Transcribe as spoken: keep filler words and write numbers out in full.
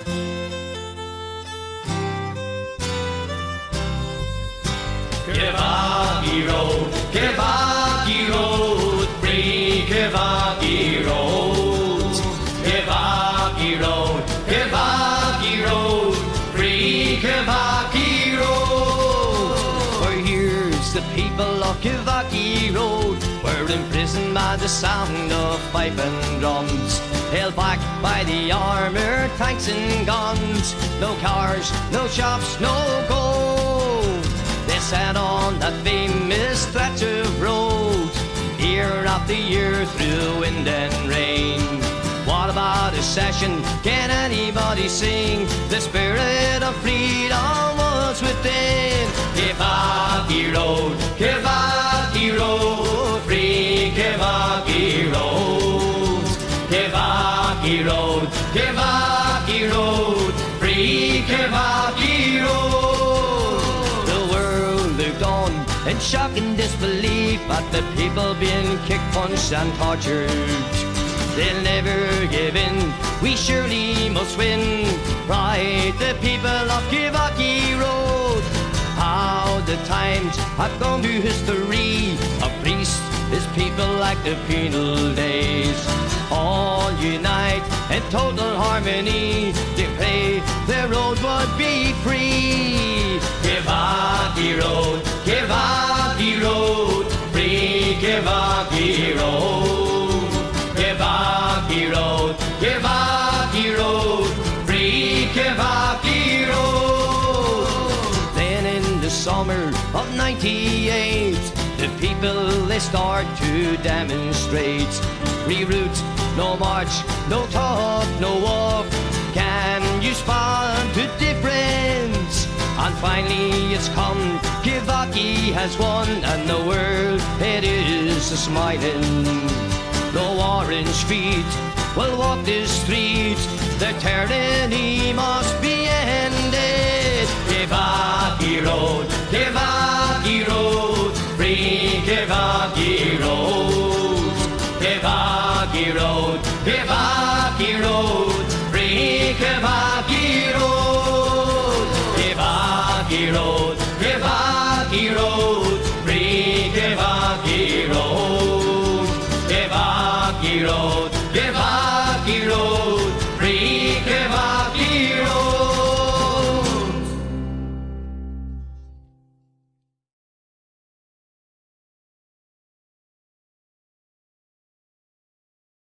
Kivaki Road, Kivaki Road, free Kivaki Road. Kivaki Road, Kivaki Road, free Kivaki Road. For years the people of Kivaki Road were imprisoned by the sound of pipe and drums, held back by the armoured tanks and guns. No cars, no shops, no gold. They sat on that famous stretch of road, year after year through wind and rain. What about a session? Can anybody sing? The spirit of freedom was within. Kivaki Road, Kivaki Road, free Kivaki Road. Kivaki Road, Kivaki Road, free Kivaki Road. In shock and disbelief at the people being kicked, punched and tortured. They'll never give in, we surely must win. Right, the people of Kivaki Road. How the times have gone through history, oppressed his people like the penal days. All unite in total harmony, they pray the road would be free. Kivaki Road, Kivaki Road, free Kivaki Road. Kivaki Road, Kivaki Road, free Kivaki Road. Then in the summer of ninety-eight, the people they start to demonstrate. Reroute, no march, no talk, no walk. Can you spot the difference? And finally it's come, Kivaki has won, and the world it is a-smiling. No orange feet will walk this street, the tyranny must be ended. Kivaki Road, Kivaki Road, free Kivaki Road. Kivaki Road, Kivaki Road, free Kivaki Road. Kivaki Road, Kivaki Road, free Kivaki Road. Kivaki Road, Kivaki Road.